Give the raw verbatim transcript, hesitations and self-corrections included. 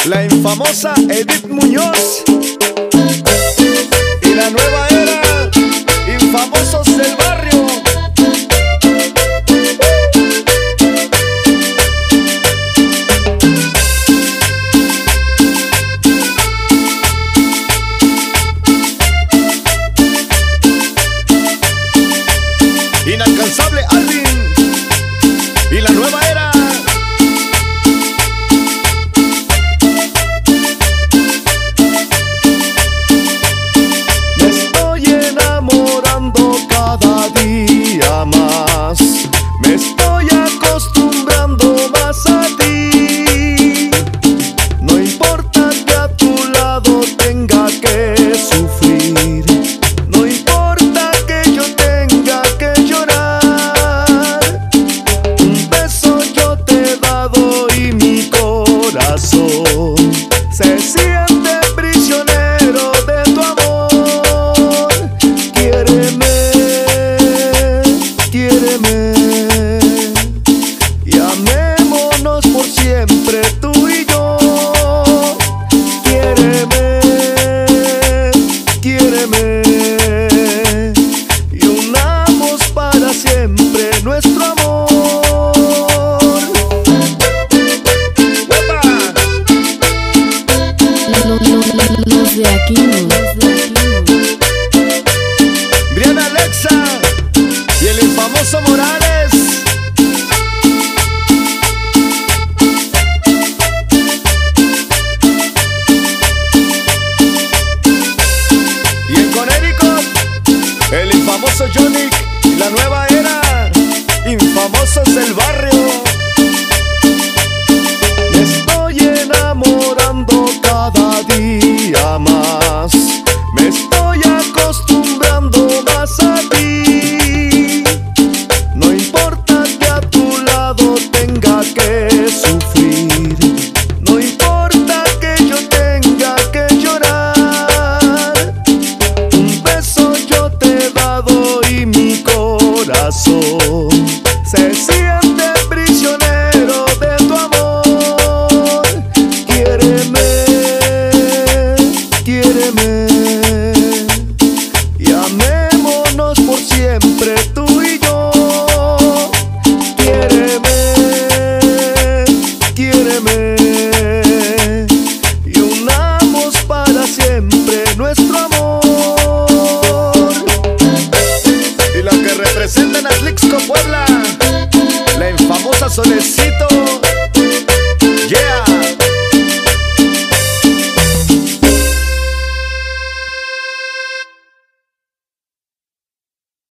la infamosa Edith Muñoz y la nueva era, infamosos del barrio. Inalcanzable Alvin y la nueva era. Me estoy enamorando cada día más, me estoy acostumbrando más a ti. No importa que a tu lado tenga que sufrir, no importa que yo tenga que llorar. Un beso yo te he dado y mi corazón se siente prisionero de tu amor. Quiéreme, quiéreme y amémonos por siempre tú y yo. Quiéreme, quiéreme y unamos para siempre nuestro amor. ¡Uepa! Los, los, los, los de aquí no, los de aquí no. Briana Alexa y el infamoso Morales. Y en Connecticut, el infamoso Johnny y la nueva era, infamosos del barrio. Me estoy enamorando cada día más, me estoy acostumbrando más a ti. No importa que a tu lado tenga que sufrir, no importa que yo tenga que llorar. Un beso yo te he dado y mi corazón se siente prisionero de tu amor. Quiéreme, quiéreme y amémonos por siempre tú y yo. Quiéreme, quiéreme y unamos para siempre nuestro amor. Y la que representa en Atlixco, Puebla, la infamosa Soles